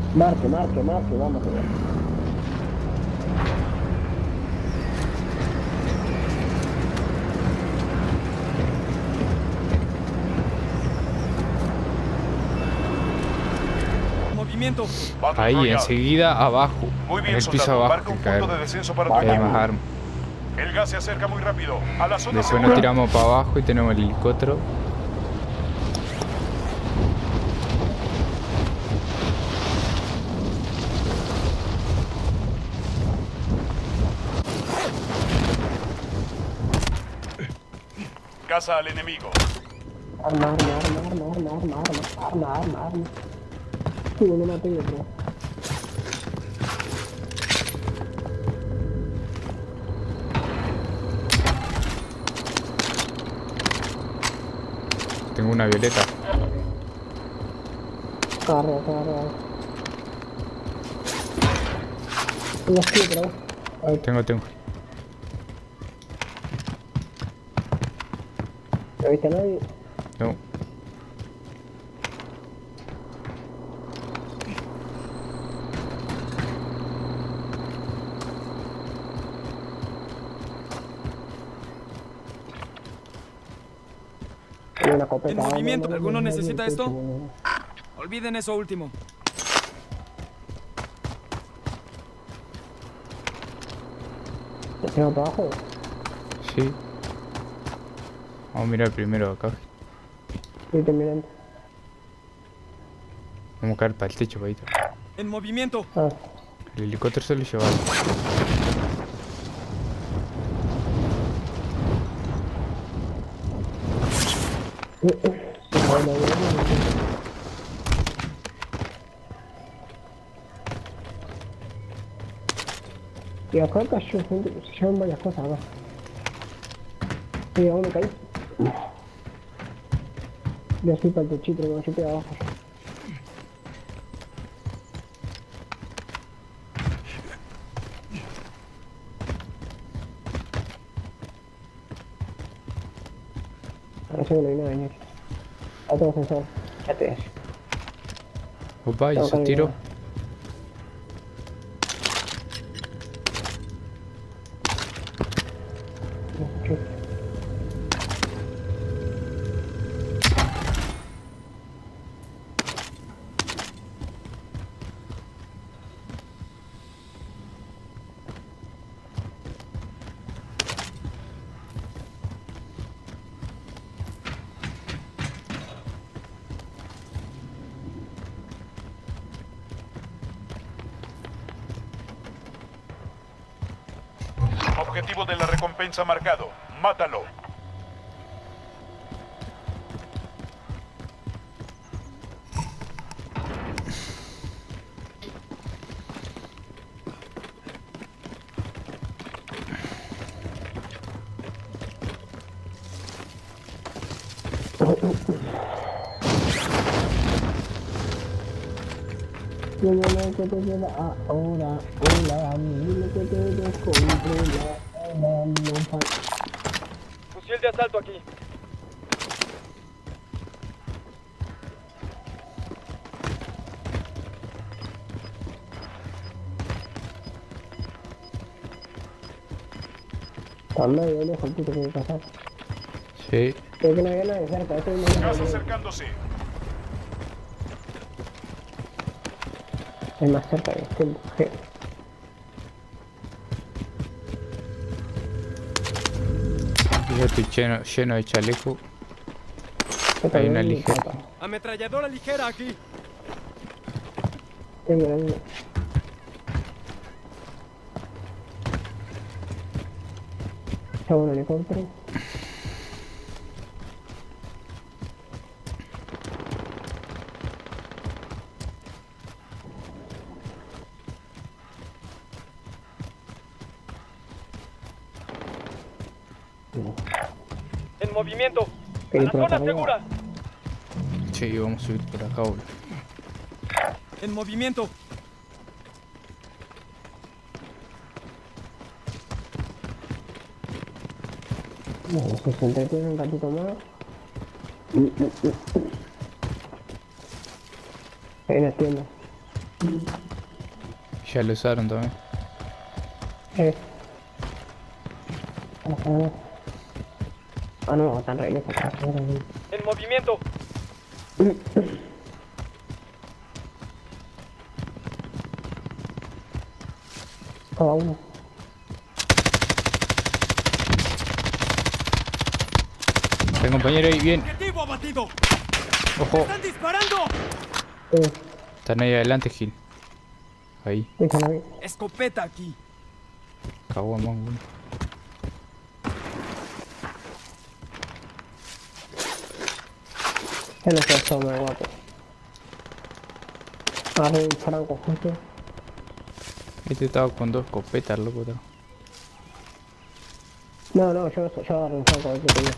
Marque, marque, marque, vamos allá. Movimiento. Battle Ahí, Royale. enseguida abajo. Muy En bien, el piso soldado. abajo Marca un que punto de caemos. descenso para tu Que hay equipo. más armas. El gas se acerca muy rápido. A la zona Después segura. nos tiramos para abajo y tenemos el helicóptero. Caza al enemigo. Arma, arma, arma, arma, arma, arma, arma, arma, arma, arma. Sí, no la tengo, bro. Tengo una violeta. Carga, carga. Tengo aquí, bro. Ahí, Tengo. ¿no viste a nadie? No. Hay una copeta. En movimiento. No, ¿Alguno necesita no, esto? no. Olviden eso último. ¿Te tengo para abajo? Sí. Vamos a mirar primero acá. Sí, te miran. Vamos a caer para el techo, paito. En movimiento. Ah, El helicóptero se lo llevaron. bueno, bueno. Y acá cayó gente, se llevan varias cosas acá. Sí, aún me caí. Voy a subir para el techito, que me estoy abajo. Parece que no hay nada venir. A todos sensor. Ya te ves. Opa, y Tengo esos que tiros. Objetivo de la recompensa marcado. Mátalo. Dime lo que te queda ahora, hola, dime que te descontrola, hola, no fa- Fusil de asalto aquí. Está medio lejos el puto que hay que pasar. Sí. Creo que no había nadie cerca, eso es Gas más acercándose. es más cerca de este mujer. Yo estoy lleno de chaleco. Hay una ligera. Ametralladora ligera aquí. Tengo la misma. Chavo un helicóptero. En movimiento. ¿Qué A la por zona acá segura. Sí, vamos a subir por acá, boludo. En movimiento. Bueno, si se entretiene un ratito más. Hay una tienda. Ya lo usaron también. Ajá. Ah, no, están re lejos. En movimiento. Cada uno. El compañero ahí, bien. Objetivo abatido. Ojo, ¡Están disparando! están ahí adelante, Gil. Ahí, Déjalo ahí. Escopeta aquí. cagó más uno. Ya no se asoma, guapo. Ahora un franco justo. Este estaba con 2 escopetas, loco. No, yo agarré un franco de que tenía.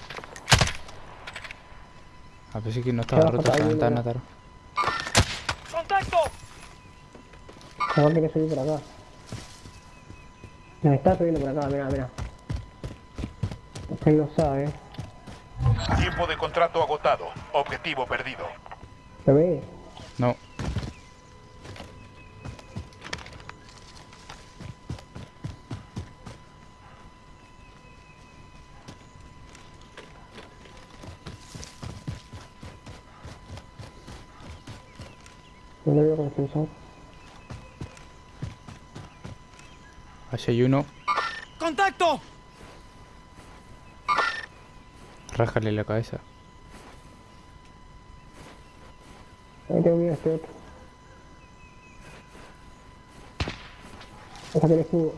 A pesar que no estaba rota esa ventana, Taro. ¡Contacto! Ahora quiere subir por acá. Me está subiendo por acá, mira. Usted lo sabe. Tiempo de contrato agotado. Objetivo perdido. ¿Lo ve? No. No lo veo con el sensor. Allá hay uno. ¡Contacto! Rájale la cabeza. Ahí tengo miedo este otro. Déjate el escudo.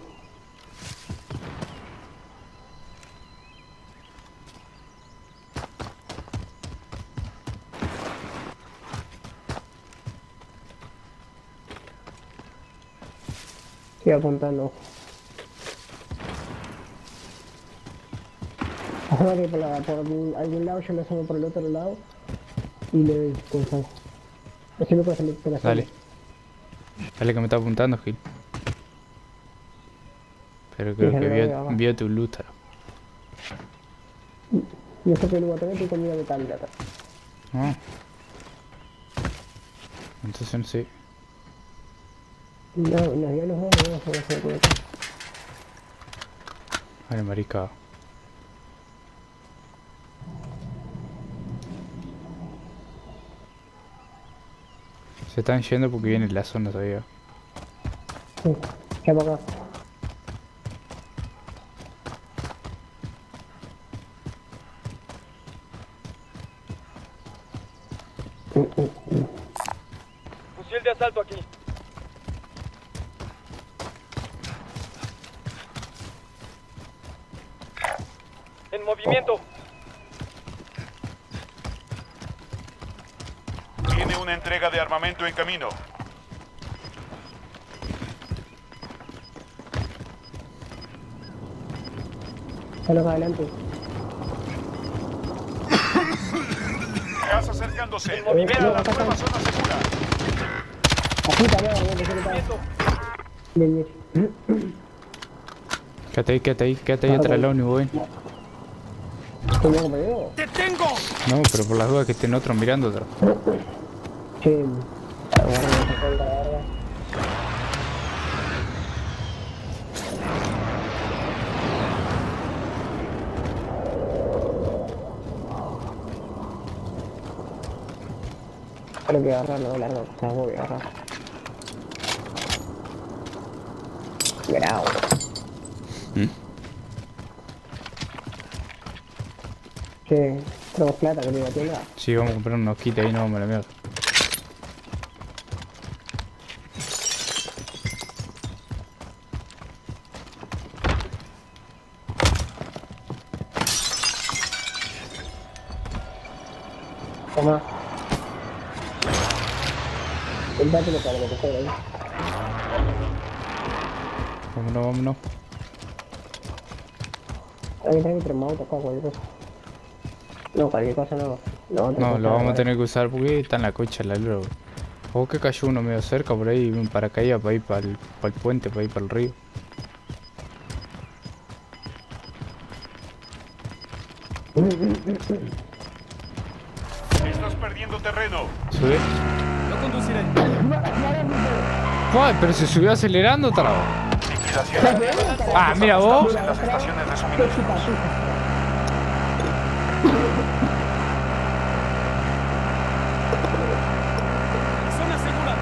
Estoy apuntando. Ojalá que por algún lado yo me asomo por el otro lado y le doy cosas. Así me puede salir por la Dale. Dale que me está apuntando, Gil. Pero creo Déjalo, que abajo. vio tu luz, Taro. Yo sé que el guatemala tiene comida de tal acá. Ah. Entonces no sé. No, ya los dos no se hacer por acá. Vale, marica. Se están yendo porque viene la zona todavía. Sí, ya para acá. Fusil de asalto aquí. En movimiento. Tiene una entrega de armamento en camino. Solo acá adelante. Gas acercándose. En movimiento. Libera la nueva zona segura. Así también, que se le cae. Bien, bien. Quédate ahí atrás del ómnibus, ven. ¿Cómo compañero? ¡Te tengo! No, pero por las dudas que estén otros mirando atrás. Sí. Agarra esa cuenta, la verdad. Creo que agarrarlo de largo, o sea, voy a agarrar. Grau. Che, tenemos plata que me iba a tienda. Sí, vamos a comprar unos kits ahí, no vamos a la mierda. Toma. El dato lo para lo que sea ahí. Vámonos. Ahí trae mi tremauto acá, cualquier cosa. No, cualquier cosa no. No, lo vamos a tener que usar porque está en la cocha la luz. O que cayó uno medio cerca por ahí, un paracaídas para ir para el puente, para ir para el río. Estás perdiendo terreno. Sube. Lo conduciré. Uy, pero se subió acelerando otra vez. Liquidación. Ah, mira vos. En las estaciones de suministros. Zona segura.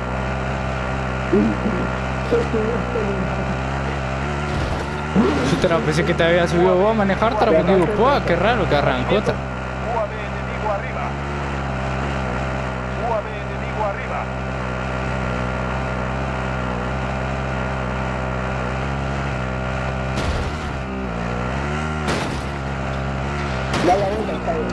Pensé que te había subido vos a manejar, pero digo, ¡pua! Qué raro que arrancó otra. UAV enemigo arriba. UAV enemigo arriba. Da la vuelta, está bien.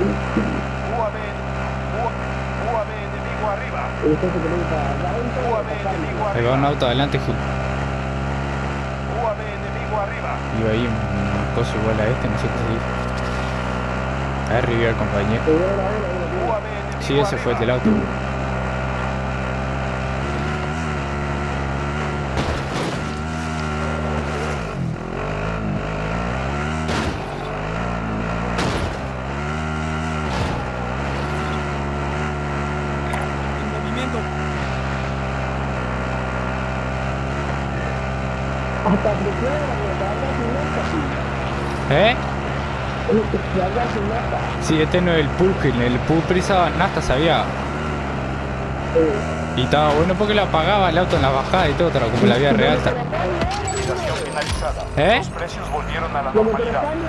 UAV enemigo arriba. Y después se conecta adentro. UAV enemigo Ahí va arriba. un auto adelante, Gil. UAV enemigo arriba. Iba ahí un coso igual a este, no sé qué se dice. Ahí revivió al compañero. UAV enemigo Sí, ese fue el del auto. En movimiento. Hasta presión, que haga sin nota. ¿Eh? Que haga sin nota. Sí, este no es el pool, Gil. El pool prisa nasta sabía. Y estaba bueno porque le apagaba el auto en la bajada y todo, pero como la vía real. Liquidación finalizada. ¿Eh? Los precios volvieron a la Como que lo normalidad. cambie.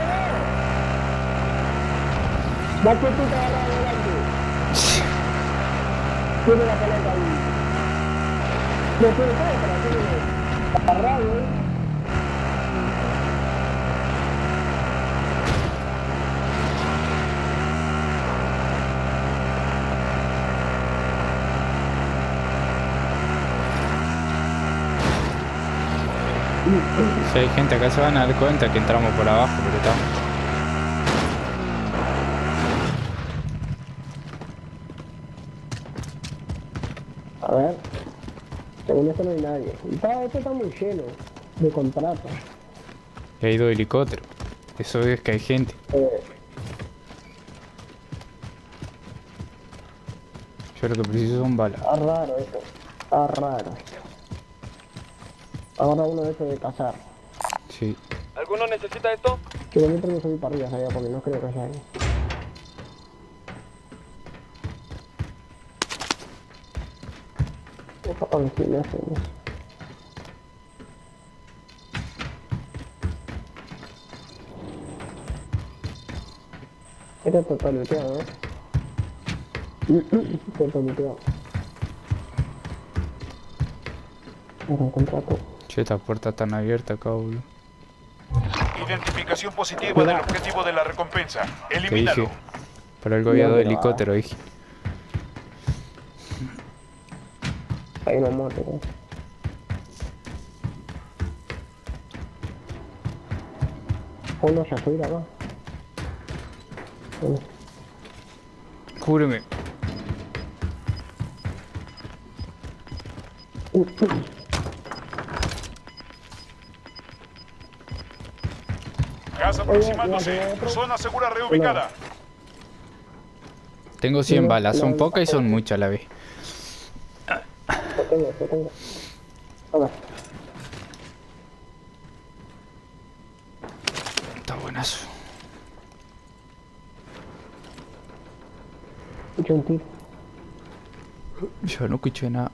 Va que tú te agarras adelante. Tiene la palanca ahí. No tiene palanca, tiene agarrado, Si hay gente acá se van a dar cuenta que entramos por abajo, pero estamos. A ver. Según esto no hay nadie. Y esto está muy lleno de contratos. Y hay 2 helicópteros. Eso es que hay gente. Yo lo que preciso son balas. Está raro esto. Está raro esto. Ahora uno de estos de cazar. Sí. ¿Alguno necesita esto? Que yo mientras no subí para arriba, sabía, porque no creo que haya ahí. Ay, sí, me hacen eso. Este está looteado, ¿eh? Este está looteado. Era un contrato. Che, estas puertas están abiertas acá, boludo. Identificación positiva del objetivo de la recompensa. Te Elimínalo. dije. Por algo había 2 No, helicópteros, dije. Hay una moto, ¿eh? Uno ya subir acá. Cúbreme. Gas aproximándose. Zona segura reubicada. Tengo 100 No, balas. Son no, pocas y son muchas a la vez. Lo tengo. A ver. Está buenazo. Escuché un tiro. Yo no escuché nada.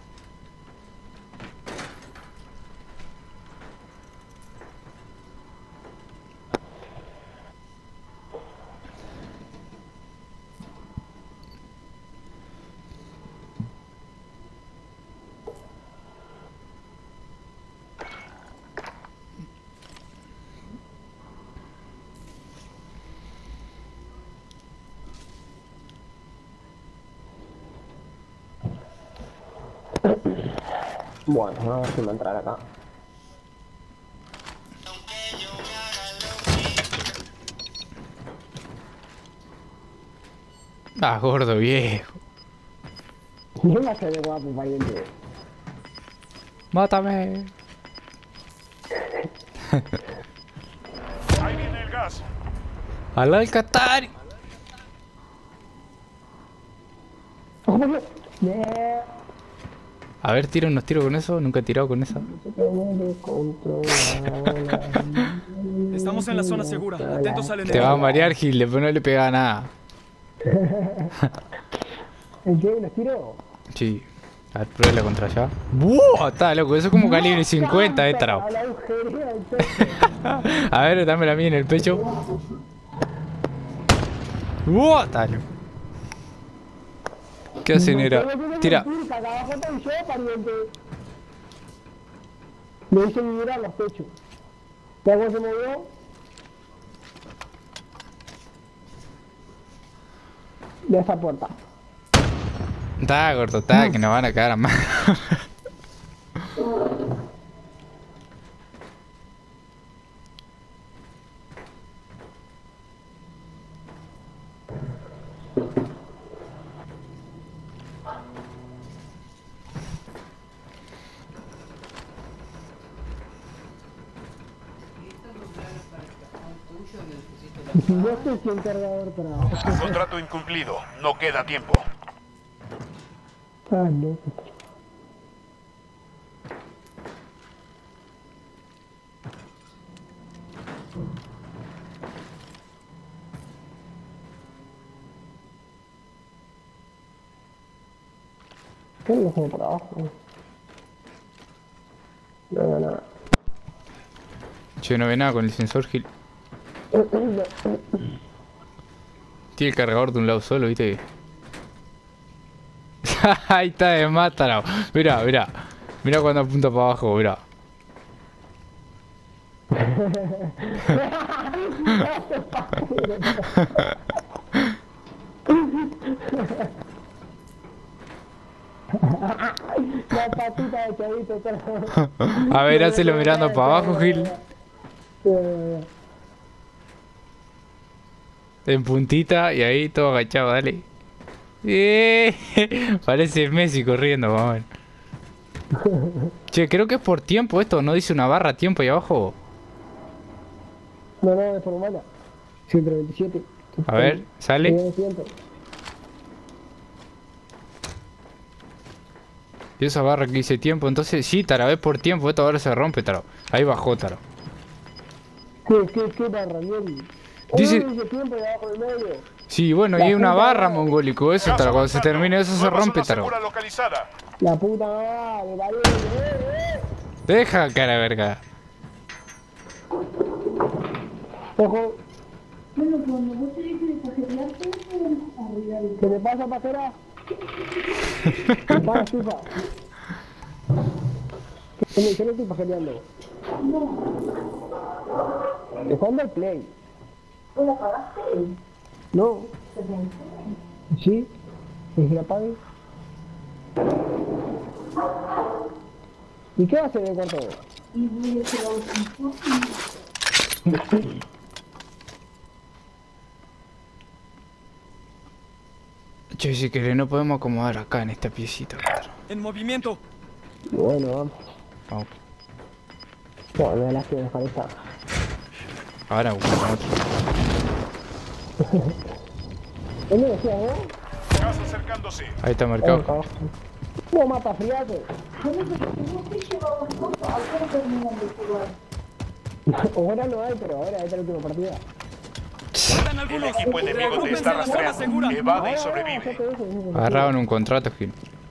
Bueno, vamos a ver si me entrar acá. Ah, gordo viejo. Yo me hace de guapo, pariente. Mátame. Ahí viene el gas. Al Alcatari. A ver, tira unos tiros con eso. Nunca he tirado con esa. Estamos en la zona segura. Atentos al Te va a enemigo. marear, Gil. Después no le pega nada. ¿En qué? ¿Los tiro? Sí. A ver, pruébala contra allá. ¡Buah! Está loco. Eso es como calibre 50, trao. A la agujería del pecho. A ver, dámela a mí en el pecho. ¡Buah! Está loco. ¿Qué hace, negra? Tira. Acá abajo estoy yo, pariente. Le hice vibrar los pechos. ¿Ya cómo se movió? De esa puerta. Está, gordo, está, que nos van a cagar a más. Yo estoy sin cargador para... Contrato incumplido. No queda tiempo. Ah, no. ¿Qué lo hacemos por abajo? No, nada. Che, no ve nada con el sensor, Gil. Tiene el cargador de un lado solo, ¿viste? Ahí está de mátalo. Mira, mira. Mira cuando apunta para abajo, mira. La patita de chavito, pero... A ver, hacelo mirando para abajo, Gil. En puntita y ahí todo agachado, dale. Parece Messi corriendo, vamos a ver. Che, creo que es por tiempo esto, ¿no dice una barra tiempo ahí abajo? No, no, de forma mala. 127. A ver, sale. Y esa barra que dice tiempo, entonces sí, Tara, es por tiempo, esto ahora se rompe, Tara. Ahí bajó, Tara. ¿Qué barra, bien? Dice... tiempo de abajo del medio. Sí, bueno, y hay una barra, mongólico, eso, Tara. Cuando se termine eso se rompe, Tara. La puta madre, vale, Deja, cara verga. Ojo. Bueno, cuando vos tenés que pajerearte, arriba. ¿Qué te pasa, pajera? ¿Qué pasa, chupa? ¿Qué no estoy pajereando? No. ¿Dejando el play? ¿Lo apagaste? No. ¿Sí? ¿Es que la apague? ¿Y qué va a hacer en el cuarto? Y voy a hacer Che, si querés no podemos acomodar acá en esta piecita, Tara. En movimiento. Bueno, vamos. Vamos. Bueno, me la quiero dejar esta. Ahora buscamos otro. ¿Dónde decías vos? Gas acercándose. Ahí está marcado. ¿Cómo mapa friate? Ahora no hay, pero ahora es la última partida. Faltan El algunos. equipo enemigo te está Recompensa en la zona rastreando. segura. Evade y sobrevive. Agarraron un contrato, Gil.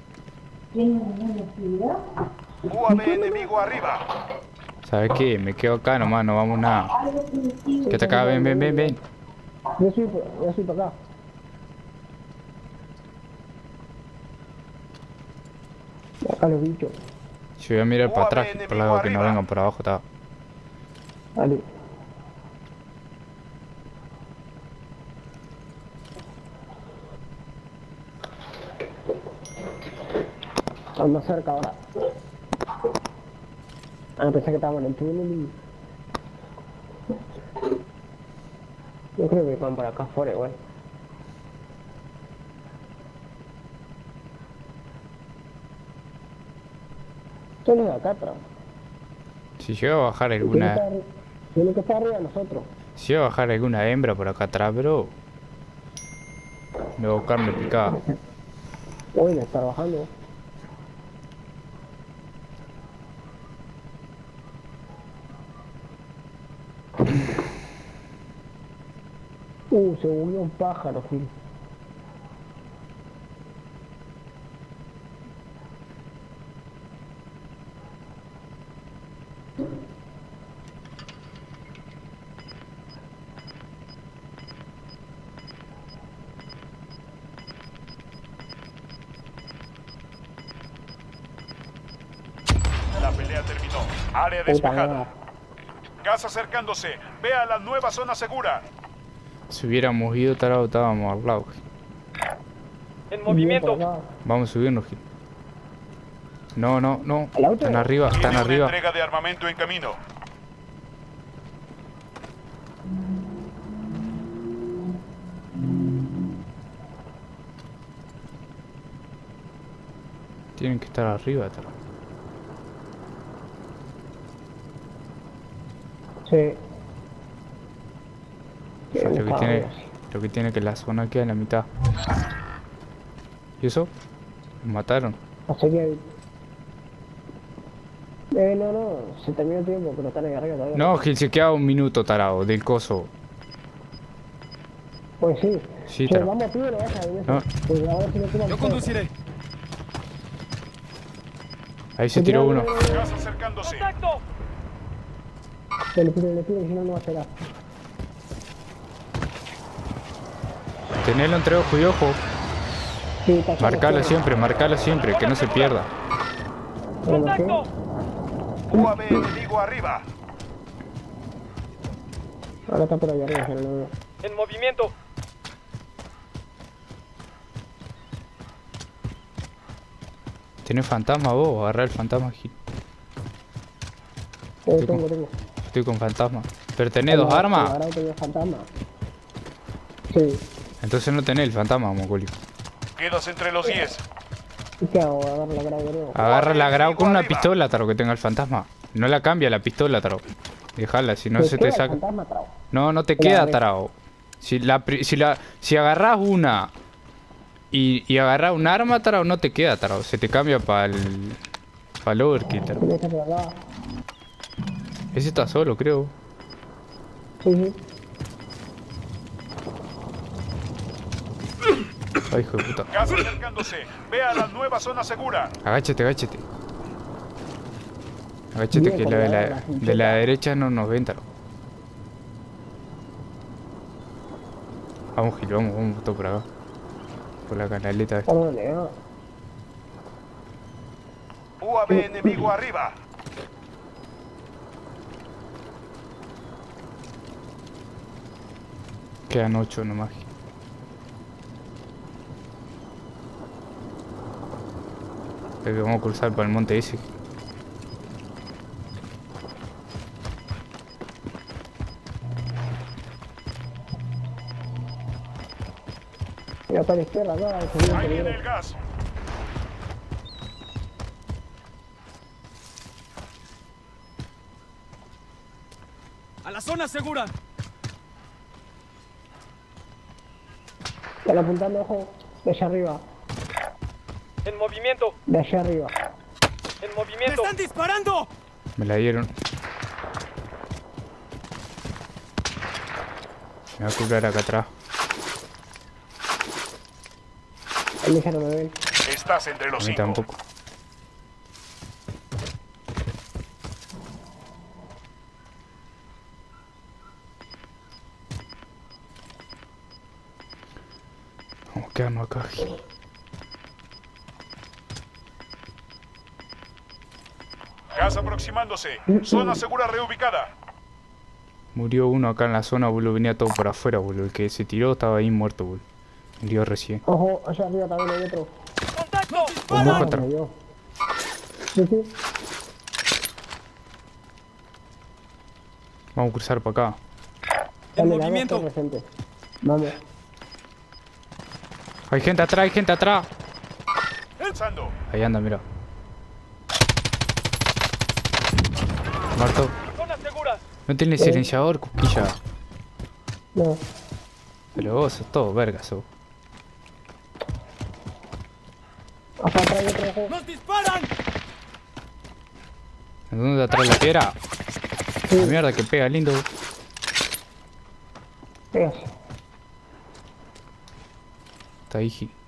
UAV enemigo arriba. ¿Sabes qué? Me quedo acá nomás, no vamos nada. Que te acá, ven, ven, ven, ven. Yo soy para acá. Acá los bichos. Yo voy a mirar para atrás, por el lado que no vengan por abajo, está. Dale. Ando cerca ahora. Ah, pensé que estábamos en el túnel y... Yo creo que van para acá afuera igual. Solo de acá atrás. Si llega a bajar alguna... Tiene que estar arriba de nosotros. Si llega a bajar alguna hembra por acá atrás, bro. Me voy a carne picada. Hoy me está bajando. Se unió un pájaro, Gil. La pelea terminó. Área despejada. Gas acercándose. Ve a la nueva zona segura. Si hubiéramos ido, tarado, estábamos al lado. En movimiento. Vamos a subirnos, Gil. No, no, no. ¿El auto? Están arriba, están Tiene una arriba. entrega de armamento en camino. Tienen que estar arriba, tarado. Sí. Lo que tiene que la zona queda en la mitad. ¿Y eso? Nos mataron. Así que... no, se terminó el tiempo, pero están ahí arriba todavía. No, Gil, se queda un minuto, tarado, del coso. Pues sí. Sí, Che, tarado. vamos, tío, no vas a ver eso. No. Pues ahora sí me tiran Yo todo. conduciré. Ahí se tiró uno. Gas acercándose. ¡Contacto! Le pido, si no, no va a ser nada. Tenelo entre ojo y ojo. Sí, está Marcalo siempre, que no se pierda. ¡Contacto! UAV enemigo arriba. Ahora está por ahí arriba, pero no veo. En movimiento. ¿Tenés fantasma vos? Agarrá el fantasma, Gil. Tengo. Estoy con fantasma. ¿Pero tenés dos armas? Ahora tengo fantasma. Sí. Entonces no tenés el fantasma, Mongolio. Quedas entre los 10. ¿Y qué hago? Agarro la grave de nuevo. Agarra la grau con una arriba. pistola, taro, que tenga el fantasma. No la cambia la pistola, taro. Dejala, si no se te queda el saca. fantasma, trao. No, no te La queda, agarré. tarao. Si agarrás una y agarrás un arma, tarao, no te queda, tarao. Se te cambia para el overkill, tarao. Tiene que estar por acá. Ese está solo, creo. Sí. Ay, hijo de puta. Gas acercándose. Ve a la nueva zona segura. Agáchate. Agáchate, que la de la derecha no nos ven, tarao. Vamos, Gil, vamos todo por acá. Por la canaleta esta. ¿Por dónde, no? UAV enemigo arriba. Quedan 8 nomás. Creo que vamos a cruzar por el monte ese. Mira, para la izquierda, acá. Ahí viene el gas. ¡A la zona segura! Están apuntando, ojo. De allá arriba. En movimiento. De allá arriba. En ¡Me movimiento. están disparando! Me la dieron. Me voy a curar acá atrás. A mí ya no me ven. Estás entre A los mí 5. tampoco. Vamos a quedarnos acá, Gil. Gas aproximándose. Zona segura reubicada. Murió uno acá en la zona, boludo. Venía todo por afuera, boludo. El que se tiró estaba ahí muerto, boludo. Murió recién. Ojo, allá arriba también hay otro. ¡Contacto! Vamos Ah, atrás. me dio. Sí. Vamos a cruzar para acá. En Dale, la movimiento. dos presente. Vamos. Hay gente atrás. Lanzando. Ahí anda, mira. Muerto. Zona segura. No tiene silenciador, Cuquilla. No. Pero vos sos todo verga, sos. Acá atrás hay otro, ojo. ¡Nos disparan! ¿En dónde atrás la piedra? Sí. La mierda que pega, lindo. Pegas. Está ahí, Gil.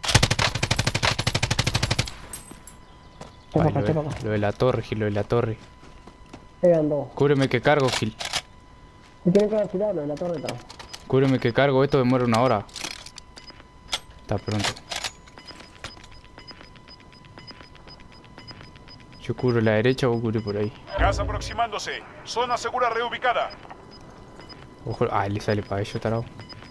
Chepa Ay, acá, chepa acá. lo de la torre, Gil, lo de la torre. Eran dos. Cúbreme que cargo, Gil. Si tienen que vacilarlo en la torre está. Cúbreme que cargo, esto demora 1 hora. Está pronto. Yo cubro la derecha, vos cubrís por ahí. Gas aproximándose. Zona segura reubicada. Ojo, le sale para ello, tarado.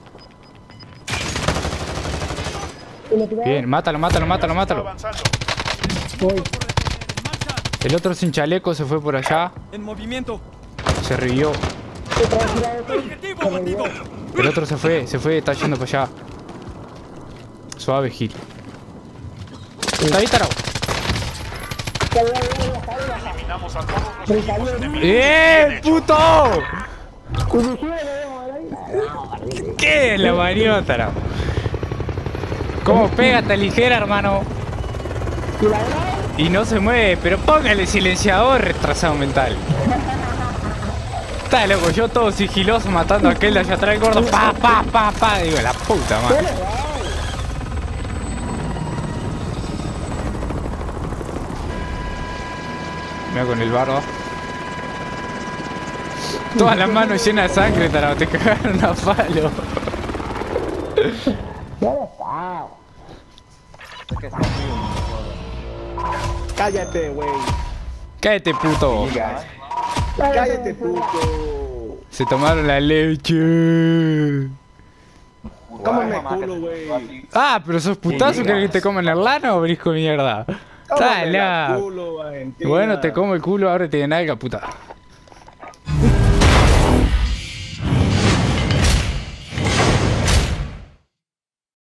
Bien, mátalo, mátalo, mátalo, Está mátalo. avanzando. Voy. El otro sin chaleco se fue por allá. En movimiento. Se revivió. Otra vez tirado otro. Objetivo Se abatido. revivió. El otro se fue, está yendo para allá. Suave, Gil. Está ahí, tarado. Eliminamos a todos los equipos enemigos. ¡Eh, Bien hecho. puto! Y si sube, le debo ahí. ¿Qué? La varió, tarado. ¿Cómo pega esta ligera, hermano? Y la verdad, Y no se mueve, pero póngale silenciador, retrasado mental. Está loco, yo todo sigiloso matando a aquel de allá atrás, el gordo. Pa, pa, pa, pa. Digo, la puta madre. Mira con el barro. Todas las manos llenas de sangre, tarado. Te cagaron a palo. ya lo está. Cállate, güey. Cállate, puto. Cállate, puto. Se tomaron la leche. Cómeme culo, güey. Ah, pero sos putazo, ¿querés que te coman el lano o brisco de mierda? Cómeme Dale. culo, Valentina. Bueno, te como el culo, ahora te nalga, puta.